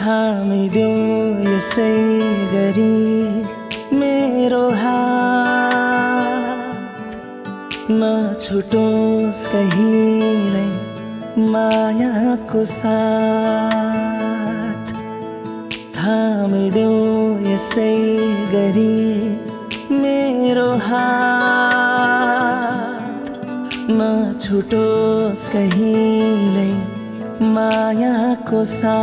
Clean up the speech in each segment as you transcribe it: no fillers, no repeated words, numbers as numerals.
थामिदेऊ यसै गरी मेरो हात, नछुटोस् कहिल्यै मायाको साथ। थामिदेऊ यसै गरी मेरो हात, नछुटोस् कहिल्यै मायाको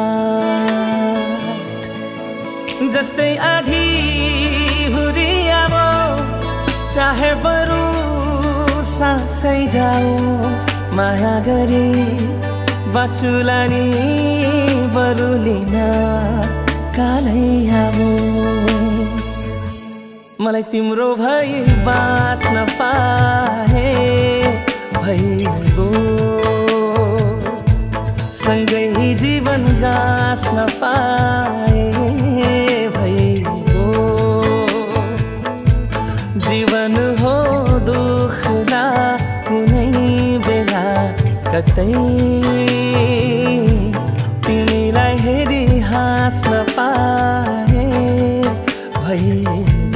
साथ। जस्तै आधी हुरियाओस् चाहे बरु सासै जाओस्, माया गरी बाँचुला नि बरु लिन कालै आओस्। मलाई तिम्रो भई बाँच्न पाए भइगयो, सँगै जीवन गाँच्न पाए भइगयो। जीवन हो दुखला कुनै बेला कतै, तिमीलाई हेरी हाँस्न पाए भइगयो।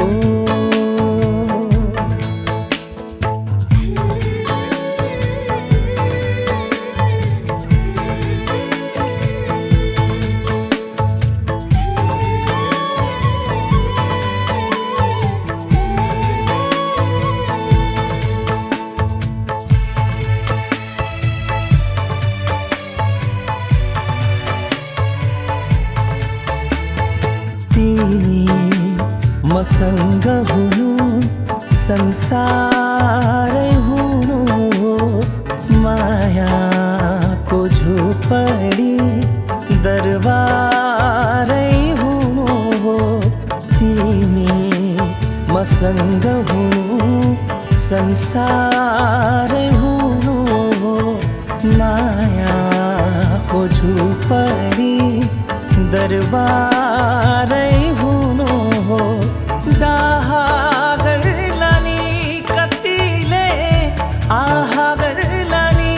तिमी मसँग हुनु संसारै हुनु हो, मायाको झोपडी दरबारै हुनु हो। तिमी मसँग हुनु संसारै हुनु हो, मायाको झोपडी दरबारै हुनु हो। डाहा गर्ला नि कतिले आहा गर्ला नि,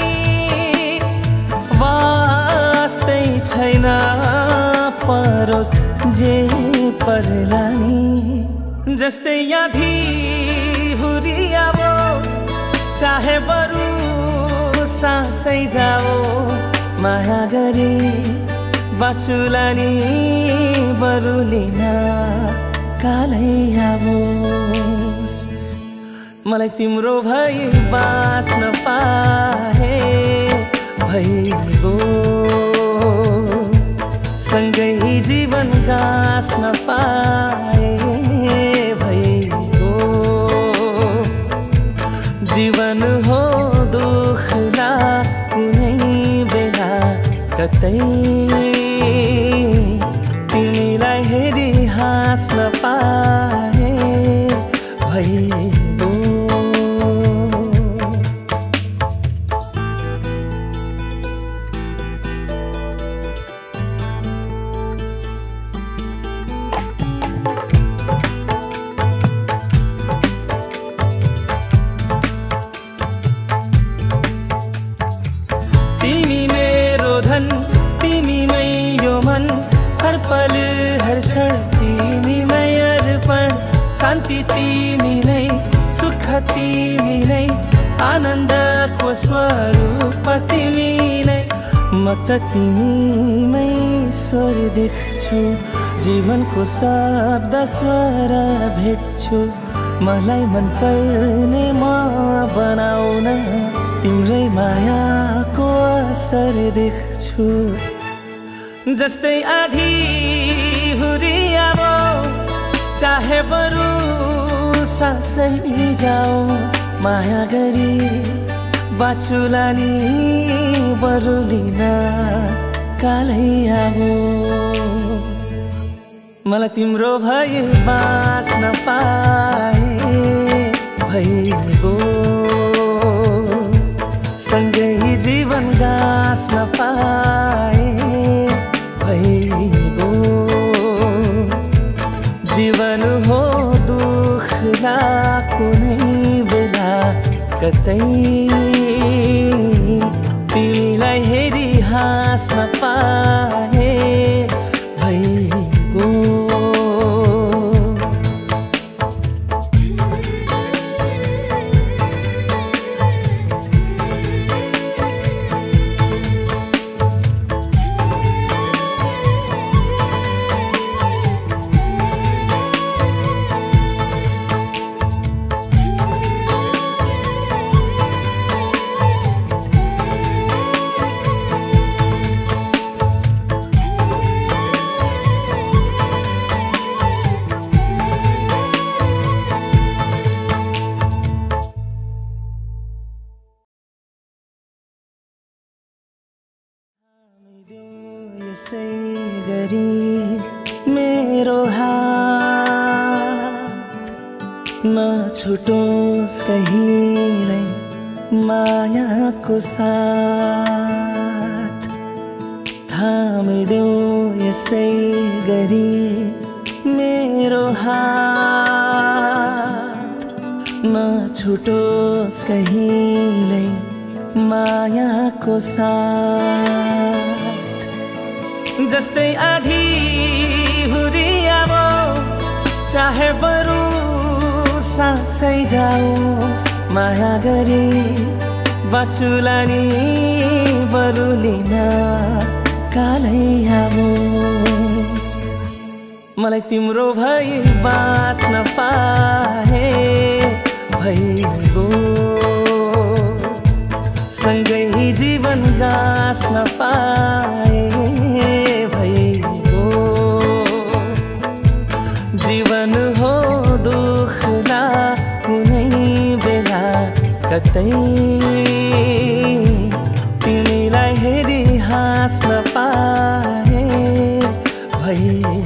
वास्तै छैन परोस् जे पर्ला नि। जस्तै आधी हुरियाओस् चाहे बरु सासै जाओस्, माया गरी बाँचुला नि बरु लिन कालै आओस्। मलाई तिम्रो भई बाँच्न पाए भइगयो, सँगै जीवन गाँच्न पाए भइगयो। जीवन हो दुखला कुनै बेला कतै, तिमीलाई हेरी हाँस्न पाए भइगयो। तिमी मेरो धन, तिमीमै यो मन, हर पल हर क्षण तिमीमै अर्पण। शान्ति तिमी नै, सुख तिमी नै, आनन्दको स्वरूप तिमी नै। म त तिमीमै स्वर देख्छु, जीवनको शब्द स्वर भेट्छु। मलाई मन पर्ने म बनाउन तिम्रै मायाको असर देख्छु। जस्तै आधी हुरियाओस् चाहे बरु सासै जाओस्, माया गरी बाँचुला नि बरु लिन कालै आओस्। मलाई तिम्रो भई बाँच्न पाए भइगयो, सँगै जीवन गाँच्न पाए भइगयो। जीवन हो दुखला कुनै बेला कतै, तिमीलाई हेरी हाँस्न पाए नछुटोस् कहिल्यै मायाको साथ। थामिदेऊ यसै गरी मेरो हात। नछुटोस् कहिल्यै मायाको साथ। जस्तै आधी हुरियाओस् चाहे बरु सासै जाओस्, माया गरी बाँचुला नि बरु लिन कालै आओस्। मलाई तिम्रो भई बाँच्न पाए भइगयो, सँगै जीवन गाँच्न पाए भइगयो। जीवन हो दुखला कुनै बेला कतै, तिमीलाई हेरी हाँस्न पाए भइगयो।